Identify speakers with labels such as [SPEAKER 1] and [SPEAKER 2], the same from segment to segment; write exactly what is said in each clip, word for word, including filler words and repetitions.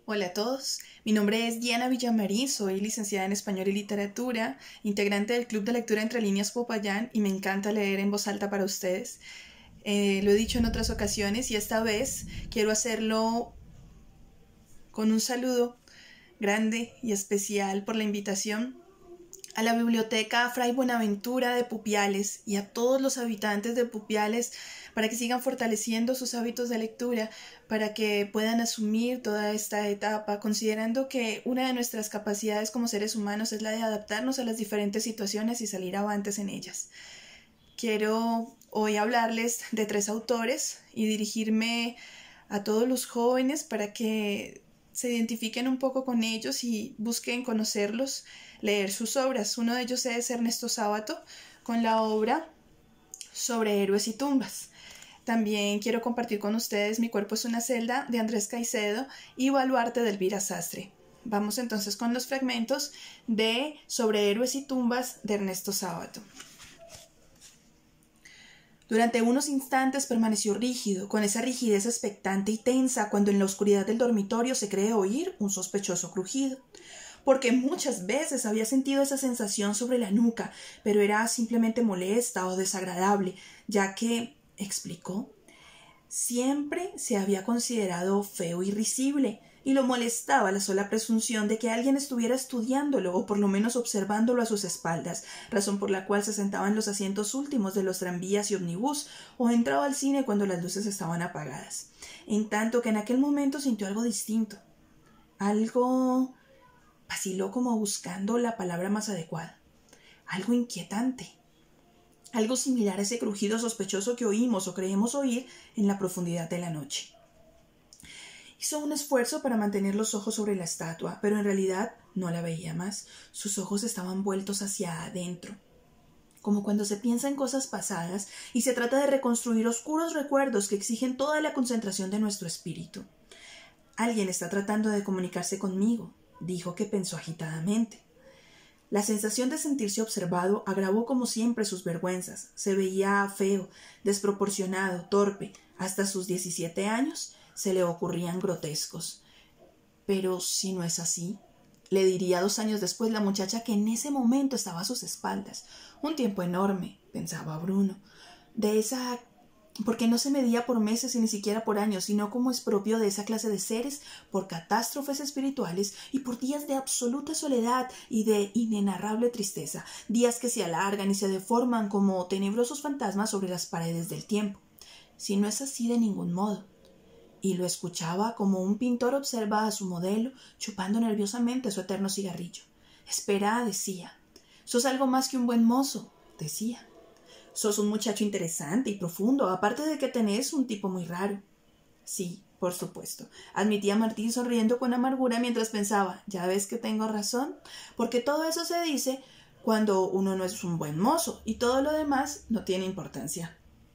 [SPEAKER 1] Hola a todos, mi nombre es Diana Villamarín, soy licenciada en Español y Literatura, integrante del Club de Lectura Entre Líneas Popayán y me encanta leer en voz alta para ustedes. Eh, lo he dicho en otras ocasiones y esta vez quiero hacerlo con un saludo grande y especial por la invitación a la Biblioteca Fray Buenaventura de Pupiales y a todos los habitantes de Pupiales para que sigan fortaleciendo sus hábitos de lectura, para que puedan asumir toda esta etapa, considerando que una de nuestras capacidades como seres humanos es la de adaptarnos a las diferentes situaciones y salir avantes en ellas. Quiero hoy hablarles de tres autores y dirigirme a todos los jóvenes para que se identifiquen un poco con ellos y busquen conocerlos, leer sus obras. Uno de ellos es Ernesto Sábato, con la obra Sobre héroes y tumbas. También quiero compartir con ustedes Mi cuerpo es una celda, de Andrés Caicedo, y Baluarte, de Elvira Sastre. Vamos entonces con los fragmentos de Sobre héroes y tumbas, de Ernesto Sábato. Durante unos instantes permaneció rígido, con esa rigidez expectante y tensa cuando en la oscuridad del dormitorio se cree oír un sospechoso crujido. Porque muchas veces había sentido esa sensación sobre la nuca, pero era simplemente molesta o desagradable, ya que, explicó, siempre se había considerado feo y risible, y lo molestaba la sola presunción de que alguien estuviera estudiándolo o por lo menos observándolo a sus espaldas, razón por la cual se sentaba en los asientos últimos de los tranvías y omnibús o entraba al cine cuando las luces estaban apagadas. En tanto que en aquel momento sintió algo distinto, algo... vaciló como buscando la palabra más adecuada, algo inquietante, algo similar a ese crujido sospechoso que oímos o creemos oír en la profundidad de la noche. Hizo un esfuerzo para mantener los ojos sobre la estatua, pero en realidad no la veía más. Sus ojos estaban vueltos hacia adentro, como cuando se piensa en cosas pasadas y se trata de reconstruir oscuros recuerdos que exigen toda la concentración de nuestro espíritu. Alguien está tratando de comunicarse conmigo, dijo, que pensó agitadamente. La sensación de sentirse observado agravó como siempre sus vergüenzas. Se veía feo, desproporcionado, torpe. Hasta sus diecisiete años se le ocurrían grotescos. Pero si no es así, le diría dos años después la muchacha que en ese momento estaba a sus espaldas. Un tiempo enorme, pensaba Bruno, de esa... porque no se medía por meses y ni siquiera por años, sino como es propio de esa clase de seres, por catástrofes espirituales y por días de absoluta soledad y de inenarrable tristeza, días que se alargan y se deforman como tenebrosos fantasmas sobre las paredes del tiempo. Si no es así de ningún modo. Y lo escuchaba como un pintor observa a su modelo chupando nerviosamente su eterno cigarrillo. Espera, decía. Sos algo más que un buen mozo, decía. Sos un muchacho interesante y profundo, aparte de que tenés un tipo muy raro. Sí, por supuesto, admitía Martín sonriendo con amargura mientras pensaba, ya ves que tengo razón, porque todo eso se dice cuando uno no es un buen mozo y todo lo demás no tiene importancia.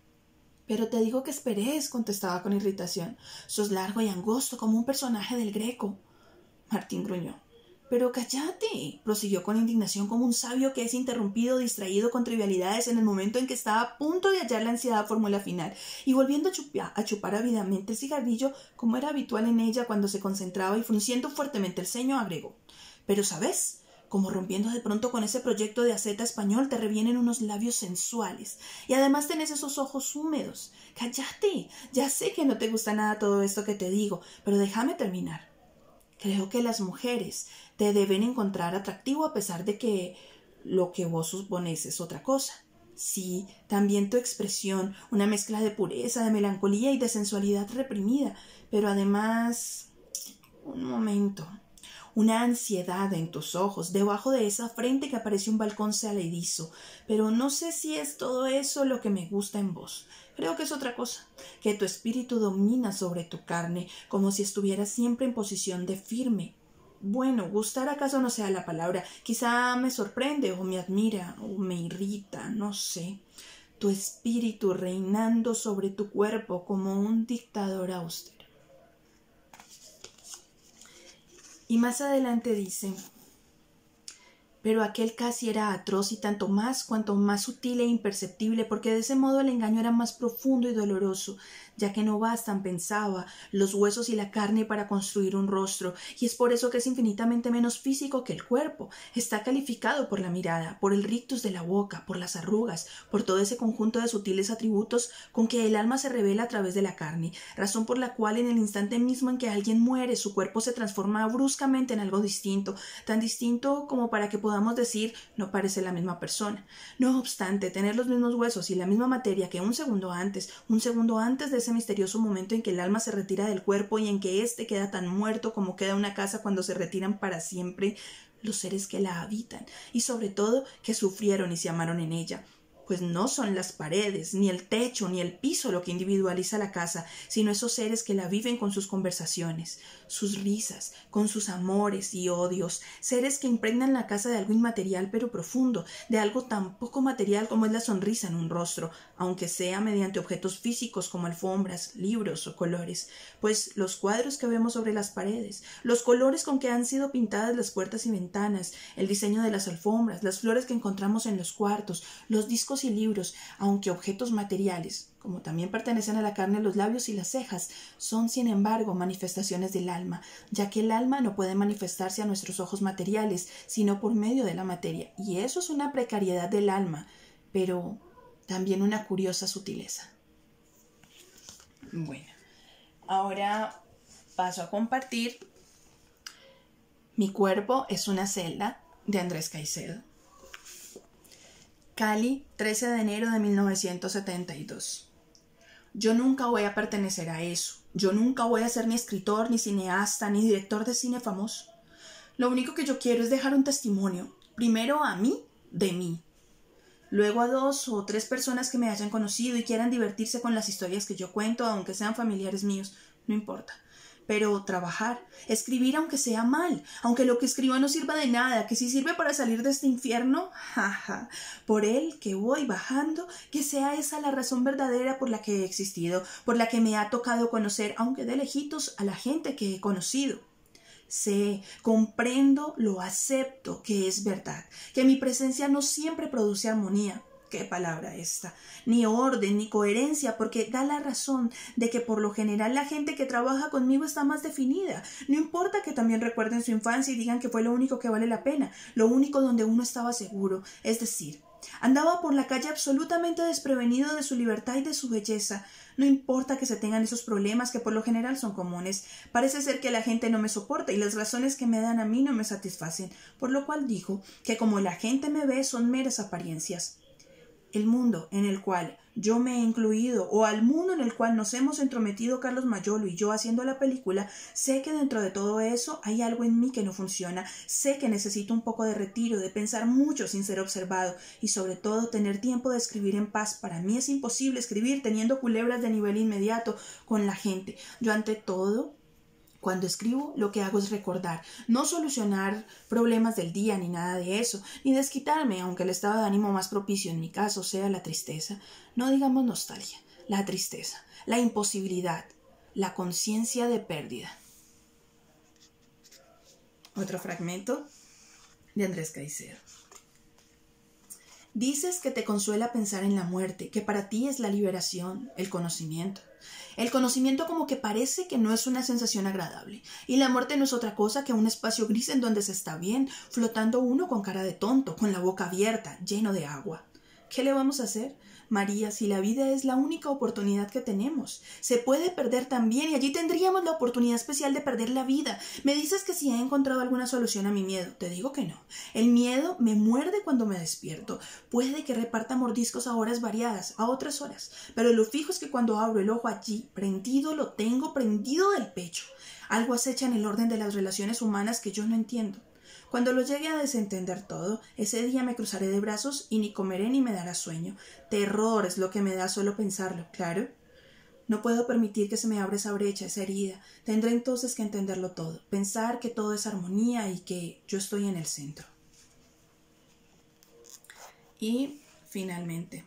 [SPEAKER 1] Pero te digo que esperes, contestaba con irritación. Sos largo y angosto como un personaje del Greco. Martín gruñó. Pero cállate, prosiguió con indignación como un sabio que es interrumpido, distraído con trivialidades en el momento en que está a punto de hallar la ansiada fórmula final, y volviendo a chupar, a chupar ávidamente el cigarrillo, como era habitual en ella cuando se concentraba, y frunciendo fuertemente el ceño, agregó. Pero, ¿sabes? Como rompiendo de pronto con ese proyecto de asceta español, te revienen unos labios sensuales, y además tenés esos ojos húmedos. Cállate, ya sé que no te gusta nada todo esto que te digo, pero déjame terminar. Creo que las mujeres te deben encontrar atractivo a pesar de que lo que vos supones es otra cosa. Sí, también tu expresión, una mezcla de pureza, de melancolía y de sensualidad reprimida, pero además... Un momento... Una ansiedad en tus ojos, debajo de esa frente que aparece un balcón saledizo. Pero no sé si es todo eso lo que me gusta en vos. Creo que es otra cosa, que tu espíritu domina sobre tu carne, como si estuviera siempre en posición de firme. Bueno, gustar acaso no sea la palabra. Quizá me sorprende o me admira o me irrita, no sé. Tu espíritu reinando sobre tu cuerpo como un dictador austero. Y más adelante dice, pero aquel casi era atroz y tanto más cuanto más sutil e imperceptible, porque de ese modo el engaño era más profundo y doloroso. ya que no bastan, pensaba, los huesos y la carne para construir un rostro, y es por eso que es infinitamente menos físico que el cuerpo. Está calificado por la mirada, por el rictus de la boca, por las arrugas, por todo ese conjunto de sutiles atributos con que el alma se revela a través de la carne, razón por la cual en el instante mismo en que alguien muere, su cuerpo se transforma bruscamente en algo distinto, tan distinto como para que podamos decir no parece la misma persona. No obstante, tener los mismos huesos y la misma materia que un segundo antes, un segundo antes de ese misterioso momento en que el alma se retira del cuerpo y en que éste queda tan muerto como queda una casa cuando se retiran para siempre los seres que la habitan, y sobre todo que sufrieron y se amaron en ella. Pues no son las paredes, ni el techo, ni el piso lo que individualiza la casa, sino esos seres que la viven con sus conversaciones, sus risas, con sus amores y odios, seres que impregnan la casa de algo inmaterial pero profundo, de algo tan poco material como es la sonrisa en un rostro, aunque sea mediante objetos físicos como alfombras, libros o colores, pues los cuadros que vemos sobre las paredes, los colores con que han sido pintadas las puertas y ventanas, el diseño de las alfombras, las flores que encontramos en los cuartos, los discos y libros, aunque objetos materiales, como también pertenecen a la carne los labios y las cejas, son sin embargo manifestaciones del alma, ya que el alma no puede manifestarse a nuestros ojos materiales, sino por medio de la materia, y eso es una precariedad del alma, pero también una curiosa sutileza. Bueno, ahora paso a compartir Mi cuerpo es una celda, de Andrés Caicedo. Cali, trece de enero de mil novecientos setenta y dos. Yo nunca voy a pertenecer a eso. Yo nunca voy a ser ni escritor, ni cineasta, ni director de cine famoso. Lo único que yo quiero es dejar un testimonio. Primero a mí, de mí. Luego a dos o tres personas que me hayan conocido y quieran divertirse con las historias que yo cuento, aunque sean familiares míos. No importa. Pero trabajar, escribir aunque sea mal, aunque lo que escriba no sirva de nada, que si sirve para salir de este infierno, jaja, por él que voy bajando, que sea esa la razón verdadera por la que he existido, por la que me ha tocado conocer, aunque de lejitos, a la gente que he conocido. Sé, comprendo, lo acepto, que es verdad, que mi presencia no siempre produce armonía. ¿Qué palabra esta? Ni orden, ni coherencia, porque da la razón de que por lo general la gente que trabaja conmigo está más definida. No importa que también recuerden su infancia y digan que fue lo único que vale la pena, lo único donde uno estaba seguro, es decir, andaba por la calle absolutamente desprevenido de su libertad y de su belleza. No importa que se tengan esos problemas que por lo general son comunes. Parece ser que la gente no me soporta y las razones que me dan a mí no me satisfacen, por lo cual digo que como la gente me ve son meras apariencias. El mundo en el cual yo me he incluido o al mundo en el cual nos hemos entrometido Carlos Mayolo y yo haciendo la película, sé que dentro de todo eso hay algo en mí que no funciona, sé que necesito un poco de retiro, de pensar mucho sin ser observado y sobre todo tener tiempo de escribir en paz. Para mí es imposible escribir teniendo culebras de nivel inmediato con la gente. Yo ante todo, cuando escribo, lo que hago es recordar, no solucionar problemas del día ni nada de eso, ni desquitarme, aunque el estado de ánimo más propicio en mi caso sea la tristeza, no digamos nostalgia, la tristeza, la imposibilidad, la conciencia de pérdida. Otro fragmento de Andrés Caicedo. Dices que te consuela pensar en la muerte, que para ti es la liberación, el conocimiento. El conocimiento como que parece que no es una sensación agradable, y la muerte no es otra cosa que un espacio gris en donde se está bien, flotando uno con cara de tonto, con la boca abierta, lleno de agua. ¿Qué le vamos a hacer? María, si la vida es la única oportunidad que tenemos, se puede perder también y allí tendríamos la oportunidad especial de perder la vida. Me dices que si he encontrado alguna solución a mi miedo. Te digo que no. El miedo me muerde cuando me despierto. Puede que reparta mordiscos a horas variadas, a otras horas, pero lo fijo es que cuando abro el ojo allí, prendido, lo tengo prendido del pecho. Algo acecha en el orden de las relaciones humanas que yo no entiendo. Cuando lo llegue a desentender todo, ese día me cruzaré de brazos y ni comeré ni me dará sueño. Terror es lo que me da solo pensarlo, ¿claro? No puedo permitir que se me abra esa brecha, esa herida. Tendré entonces que entenderlo todo, pensar que todo es armonía y que yo estoy en el centro. Y, finalmente,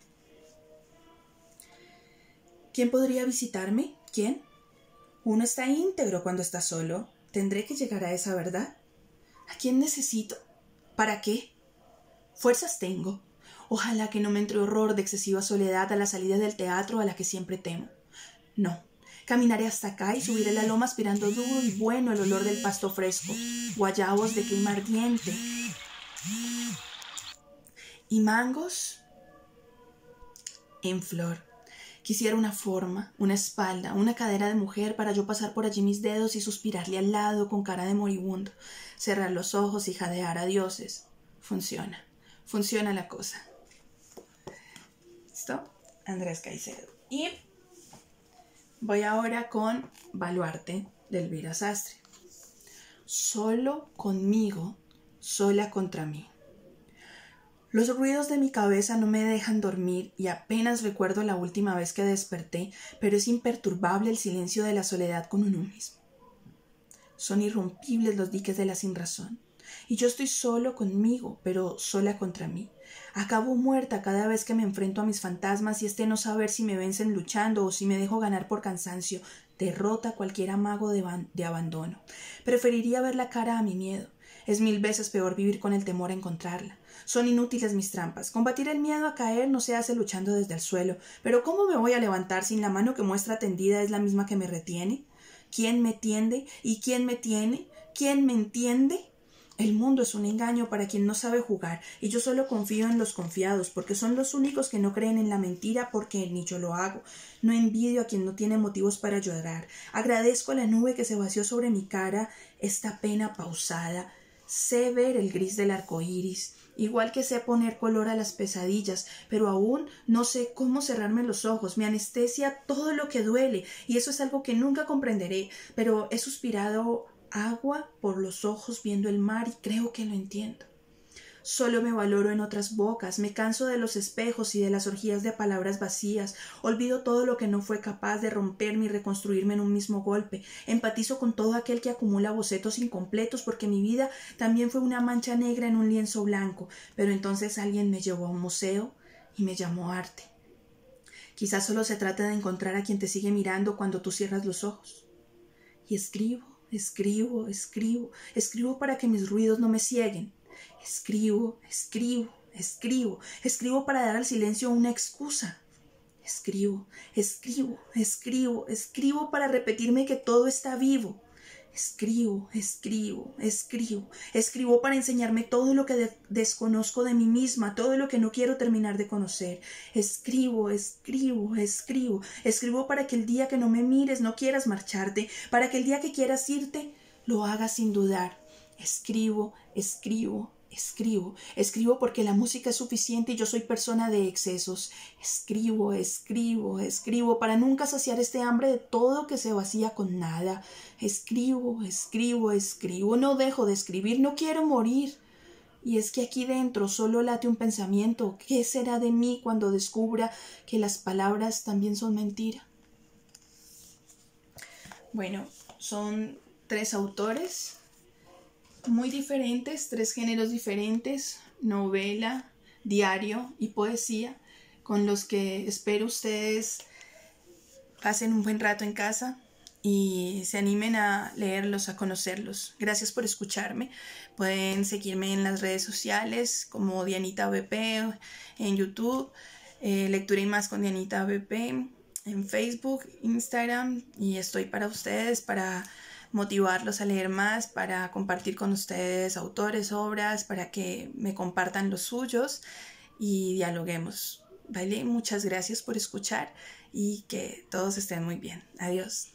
[SPEAKER 1] ¿quién podría visitarme? ¿Quién? Uno está íntegro cuando está solo. ¿Tendré que llegar a esa verdad? ¿A quién necesito? ¿Para qué? Fuerzas tengo. Ojalá que no me entre horror de excesiva soledad a la salida del teatro a la que siempre temo. No. Caminaré hasta acá y subiré la loma aspirando duro y bueno el olor del pasto fresco, guayabos de clima ardiente y mangos en flor. Quisiera una forma, una espalda, una cadera de mujer para yo pasar por allí mis dedos y suspirarle al lado con cara de moribundo, cerrar los ojos y jadear a dioses. Funciona, funciona la cosa. ¿Listo? Andrés Caicedo. Y voy ahora con Baluarte de Elvira Sastre. Solo conmigo, sola contra mí. Los ruidos de mi cabeza no me dejan dormir y apenas recuerdo la última vez que desperté, pero es imperturbable el silencio de la soledad con uno mismo. Son irrompibles los diques de la sinrazón, y yo estoy solo conmigo, pero sola contra mí. Acabo muerta cada vez que me enfrento a mis fantasmas y este no saber si me vencen luchando o si me dejo ganar por cansancio derrota cualquier amago de, de abandono. Preferiría ver la cara a mi miedo. Es mil veces peor vivir con el temor a encontrarla. Son inútiles mis trampas. Combatir el miedo a caer no se hace luchando desde el suelo. Pero ¿cómo me voy a levantar sin la mano que muestra tendida es la misma que me retiene? ¿Quién me tiende? ¿Y quién me tiene? ¿Quién me entiende? El mundo es un engaño para quien no sabe jugar, y yo solo confío en los confiados, porque son los únicos que no creen en la mentira, porque ni yo lo hago. No envidio a quien no tiene motivos para llorar. Agradezco a la nube que se vació sobre mi cara esta pena pausada. Sé ver el gris del arco iris, igual que sé poner color a las pesadillas, pero aún no sé cómo cerrarme los ojos. Me anestesia todo lo que duele, y eso es algo que nunca comprenderé, pero he suspirado agua por los ojos viendo el mar y creo que lo entiendo. Solo me valoro en otras bocas, me canso de los espejos y de las orgías de palabras vacías, olvido todo lo que no fue capaz de romperme y reconstruirme en un mismo golpe, empatizo con todo aquel que acumula bocetos incompletos porque mi vida también fue una mancha negra en un lienzo blanco, pero entonces alguien me llevó a un museo y me llamó arte. Quizás solo se trata de encontrar a quien te sigue mirando cuando tú cierras los ojos. Y escribo. Escribo, escribo, escribo para que mis ruidos no me cieguen. Escribo, escribo, escribo, escribo para dar al silencio una excusa. Escribo, escribo, escribo, escribo para repetirme que todo está vivo. Escribo, escribo, escribo, escribo para enseñarme todo lo que de- desconozco de mí misma, todo lo que no quiero terminar de conocer. Escribo, escribo, escribo, escribo para que el día que no me mires no quieras marcharte, para que el día que quieras irte lo hagas sin dudar. Escribo, escribo, escribo, escribo porque la música es suficiente y yo soy persona de excesos. Escribo, escribo, escribo para nunca saciar este hambre de todo que se vacía con nada. Escribo, escribo, escribo, no dejo de escribir, no quiero morir. Y es que aquí dentro solo late un pensamiento. ¿Qué será de mí cuando descubra que las palabras también son mentira? Bueno, son tres autores muy diferentes, tres géneros diferentes, novela, diario y poesía, con los que espero ustedes pasen un buen rato en casa y se animen a leerlos, a conocerlos. Gracias por escucharme. Pueden seguirme en las redes sociales como Dianita B P, en YouTube, eh, Lectura y Más con Dianita B P, en Facebook, Instagram, y estoy para ustedes, para motivarlos a leer más, para compartir con ustedes autores, obras, para que me compartan los suyos y dialoguemos. ¿Vale? Muchas gracias por escuchar y que todos estén muy bien. Adiós.